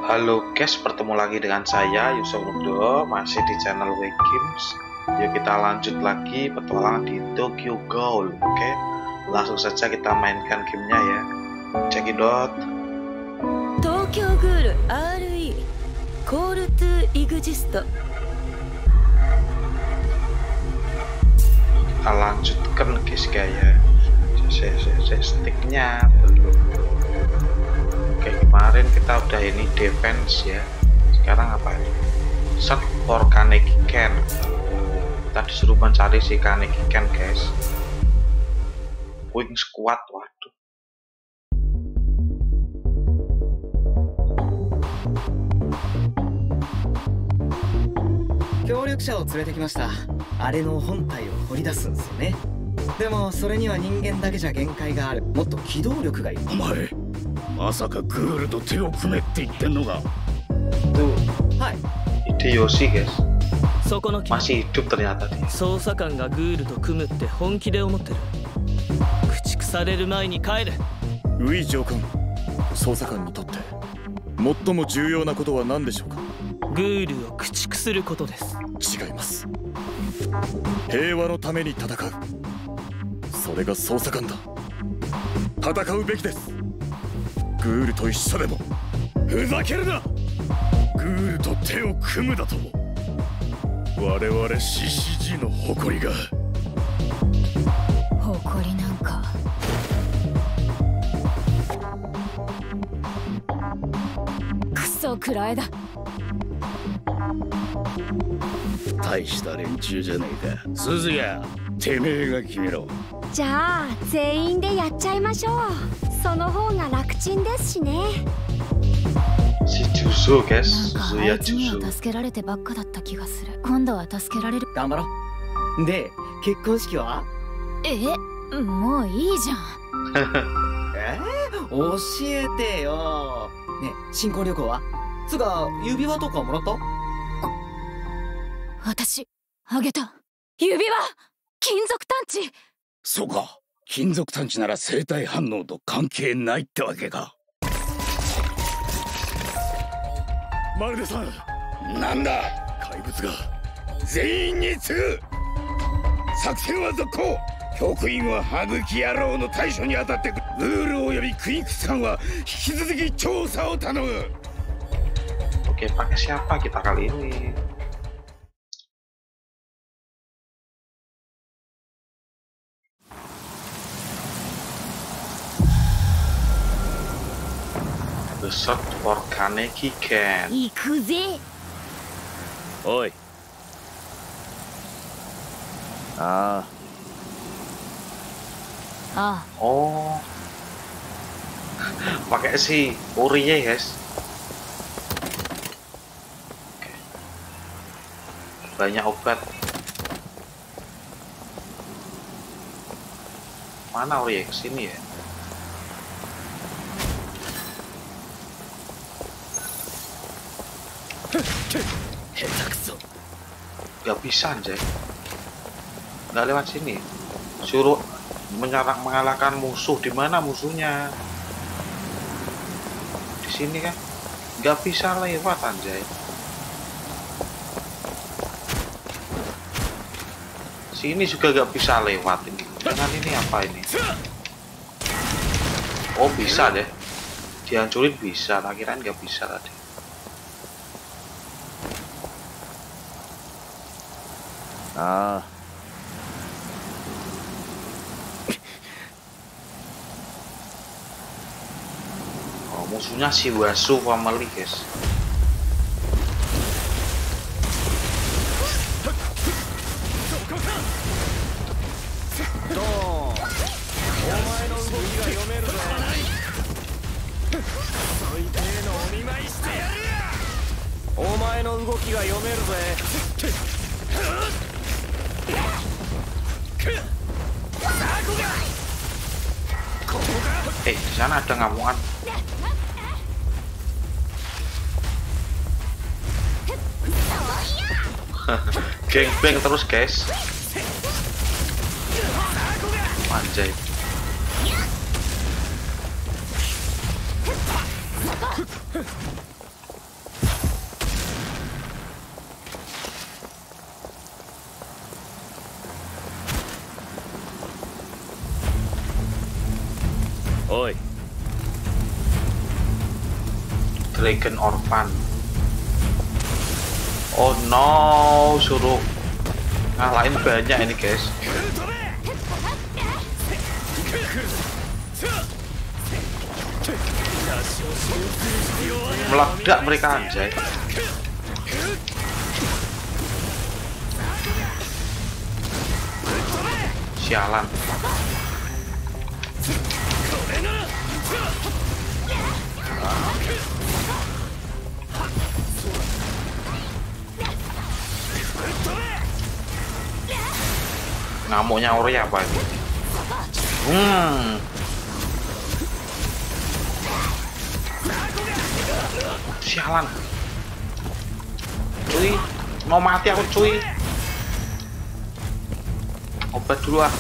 Halo guys, bertemu lagi dengan saya Yusuf Nugroho, masih di channel Games. Yuk kita lanjut lagi petualangan di Tokyo Ghoul. Oke, langsung saja kita mainkan gamenya ya. Check it out. Tokyo Ghoul RE Call to Exist. Kita lanjutkan guys ya. Sticknya belum. Oke, kemarin kita udah ini defense ya. Sekarang apa ini? Search for Kaneki Ken. Kita disuruh mencari si Kaneki Ken guys. Wing squad, waduh. 協力者を連れてきました。あれの本体を掘り出すんですよね。でもそれには人間だけじゃ限界がある。もっと機動力がいる。 お前まさかグールと手を組めって言ってんのか。 はい。 Hideyoshi guys. そこの Masih hidup ternyata dia. 捜査官がグールと組むって本気で思ってる。駆逐される前に帰れ。 ウィ上官、捜査官にとって最も重要なことは何でしょうか。 グールを駆逐することです。 違います。平和のために戦う。それが捜査官だ。戦うべきです。グールと一緒でも。ふざけるな。グールと手を組むだと我々 CCG の誇りが。 誇りなんかクソくらえだ。 大した連中じゃねえか。鈴谷、てめえが決めろ。 じゃあ全員でやっちゃいましょう。その方が楽ちんですしね。 Si Juzo guys, なんか Suzuya あいつに Juzo. は助けられてばっかだった気がする。今度は助けられる。 頑張ろう。で、結婚式は？ もういいじゃん。 教えてよ。ね、新婚旅行は？つか指輪とかもらった？ 私あげた指輪、金属探知。 そうか、金属探知なら生体反応と関係ないってわけか。マルデさん、なんだ。怪物が全員に次ぐ。作戦は続行。局員は歯茎野郎の対処に当たってくる。ルールおよびクイックス官は引き続き調査を頼む。 Oke, pakai siapa kita kali ini? The search for Kaneki Ken. 行くぜ。 おい。ああ Oh, pakai si Uriye guys. Oke. Banyak obat. Mana Uriye? Kesini ya. Gak bisa anjay. Gak lewat sini. Suruh mengalahkan musuh. Di mana musuhnya? Di sini kan? Gak bisa lewat anjay. Sini juga gak bisa lewat ini. Dengan ini apa ini? Oh bisa deh. Dihancurin bisa. Tak kirain gak bisa tadi. あ。 Oh, musuhnya si Wasu family guys. Di sana ada ngamuan. Gangbang terus guys. Anjay. Dragon Orphan. Oh no, suruh ngalahin banyak ini guys. Meledak mereka anjay. Sialan. Ngamuknya ori apa ini? Sialan. Cuy, mau mati aku cuy. Obat dulu ah.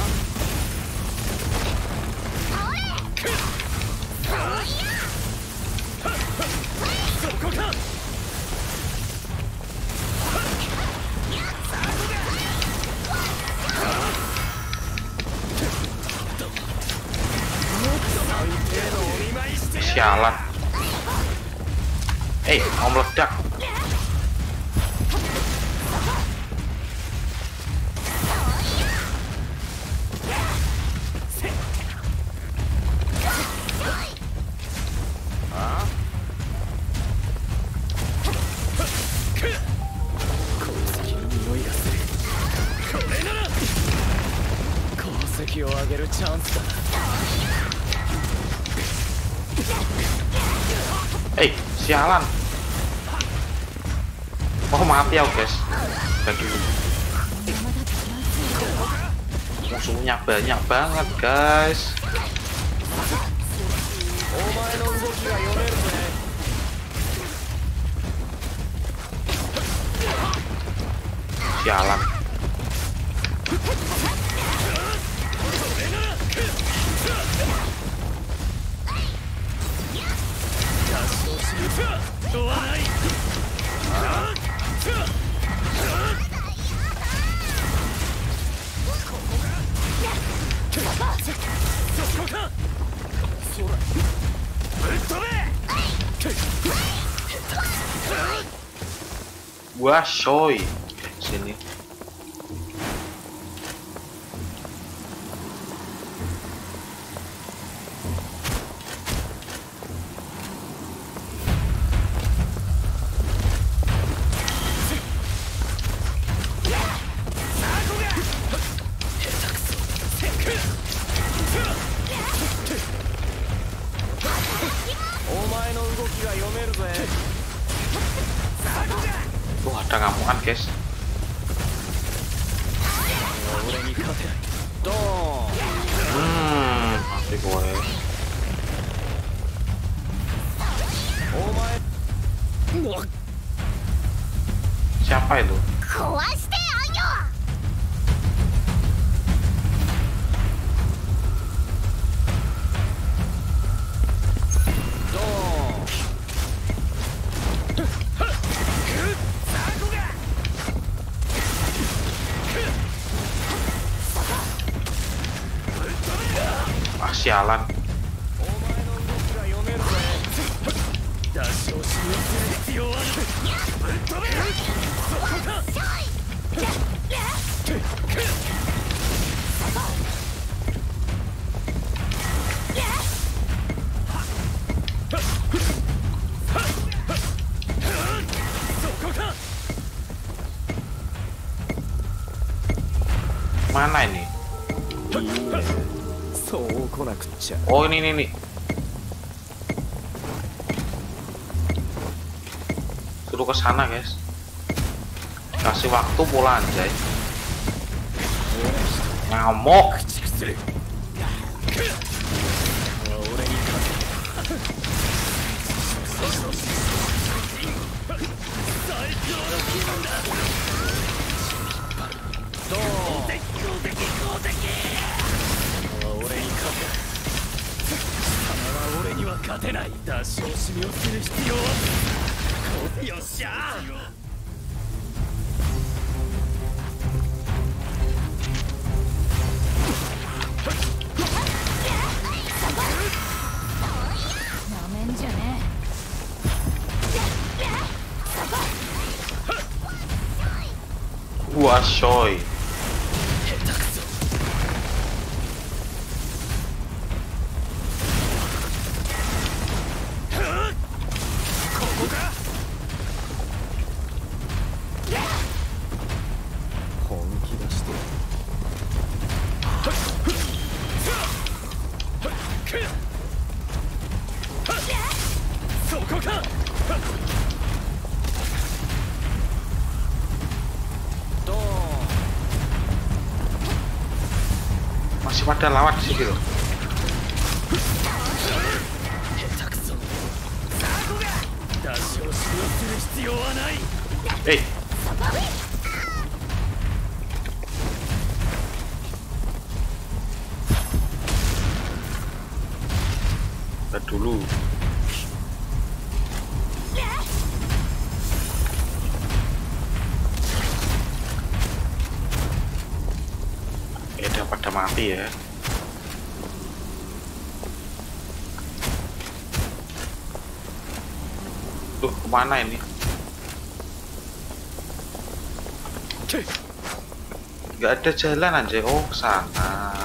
Sialan. Mau meledak. Sialan. Oh mati ya guys. Bagi musuhnya banyak banget guys. Sialan. Wah, soy sini. Ada ngamukan guys. Mati gue. Siapa itu? Sialan. Mana ini? Oh ini. Suruh ke sana guys. Kasih waktu pula anjay. Ngamuk. Asoy. Masih pada lawat di sini loh. Hey. Lihat dulu. Udah pada mati ya. Tuh kemana ini? Gak ada jalan aja. Oh kesana.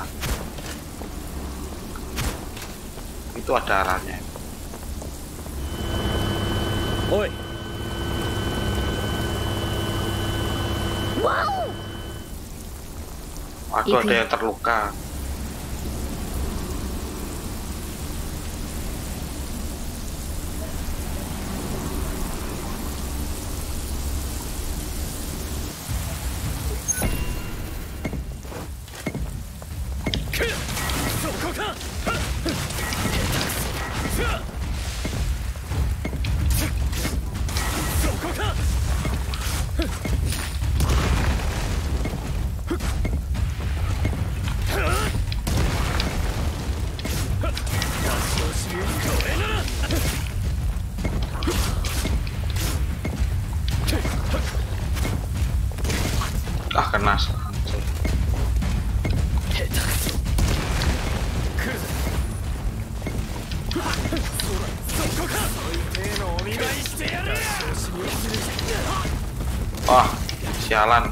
Itu ada arahnya. Oi. Waduh, ada yang terluka. Ah, kena. Wah, sialan.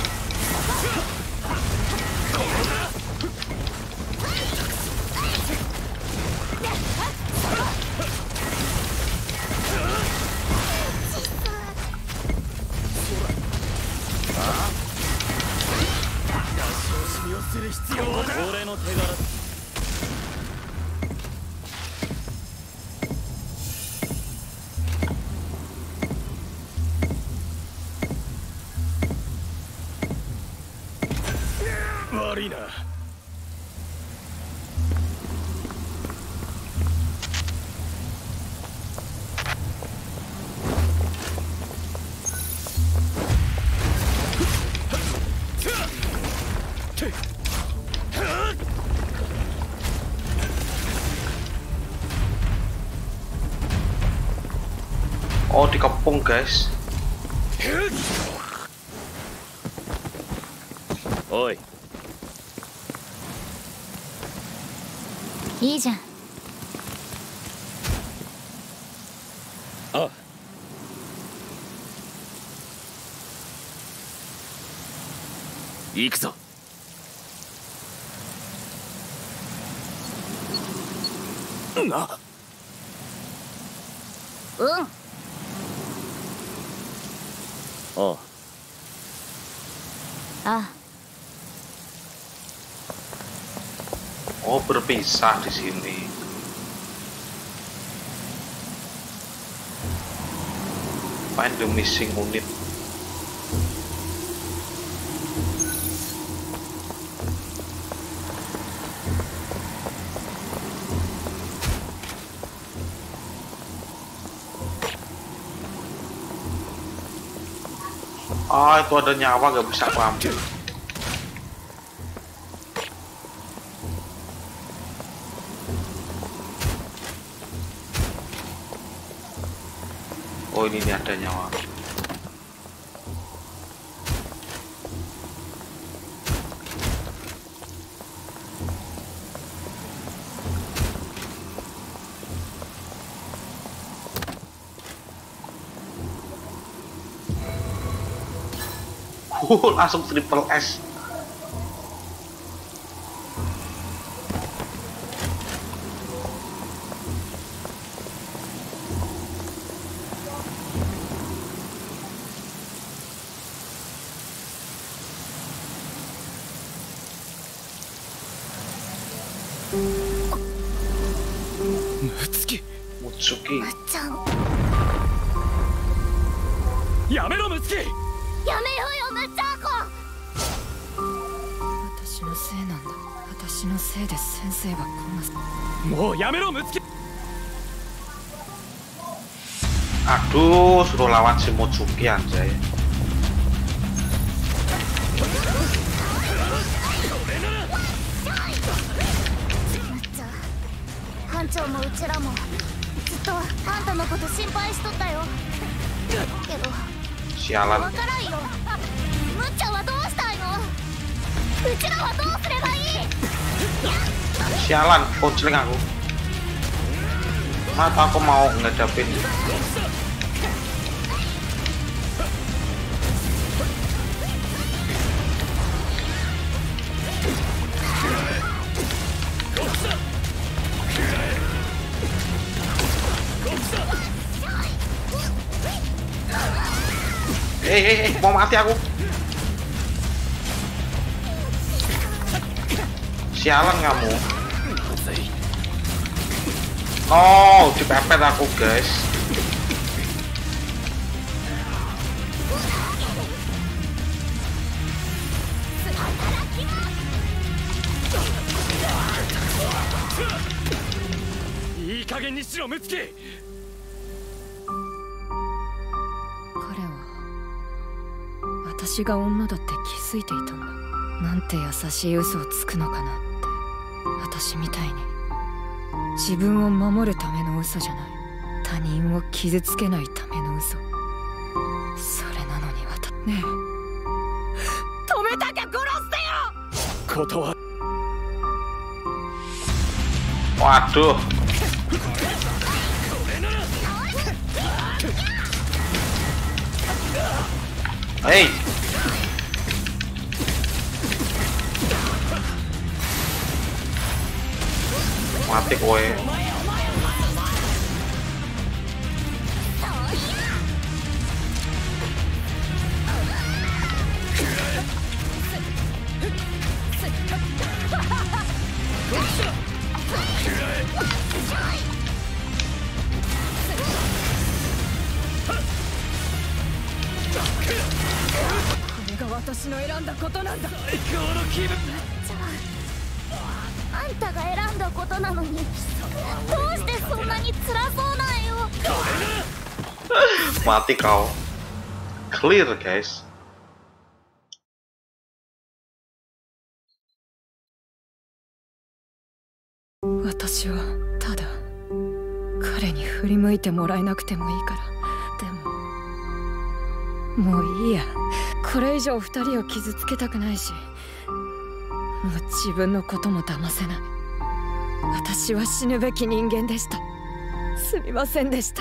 悪いな。 Oh, dikepung guys. おい。 いいじゃん。 あ。行くぞ。な。 うん。 ああ。 Oh, berpisah di sini. Find the missing unit. Ah, itu ada nyawa, gak bisa aku ambil. Oh, ini ada nyawa. Langsung triple S. Mutsuki. むっちゃん、 やめろムツキ。 やめようよむっちゃんこ。 私のせいなんだ。私のせいで先生がこんな。 もうやめろムツキ。 Aduh, suruh lawan si Mutsuki anjay. 班長もうちらもずっとあんたのこと心配しとったよ。けど Sialan. わからんよ。むっちゃんはどうしたいの？うちらはどうすればいい？ Sialan, kocling aku. Mata aku mau ngadapin. Hei, mau mati aku. Sialan kamu. Oh, dipepet aku, guys. いい加減にしろムツキ。 彼は私が女だって気づいていたんだ。なんて優しい嘘をつくのかなって。私みたいに自分を守るための嘘じゃない、他人を傷つけないための嘘。それなのにねえ、止めたきゃ殺してよ。 断る。 Waduh. Hei. Mati kowe. Mati kau. Clear, guys. 私はただ彼に振り向いてもらえなくてもいいから。でももういいや。これ以上二人を傷つけたくないし、もう自分のことも騙せない。私は死ぬべき人間でした。すみませんでした。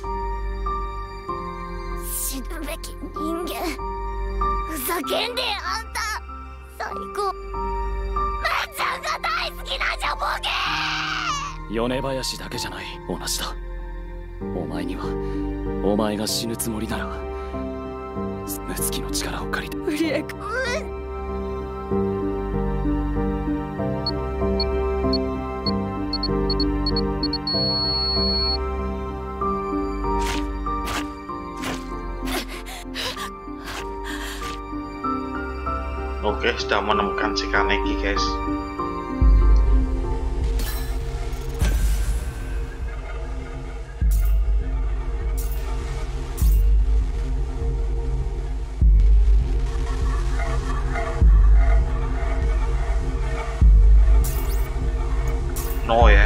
死ぬべき人間。ふざけんであんた。最高。むっちゃんが大好きなんじゃボケー。 米林だけじゃない、同じだ。お前にはお前が死ぬつもりならムツキの力を借りて。 ウリエ君、 Oke, sudah menemukan si Kaneki, guys. No ya.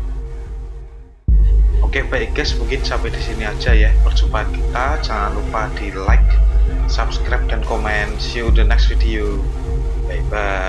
Oke, baik guys, mungkin sampai di sini aja ya perjumpaan kita. Jangan lupa di like, subscribe dan komen. See you the next video. Bye bye.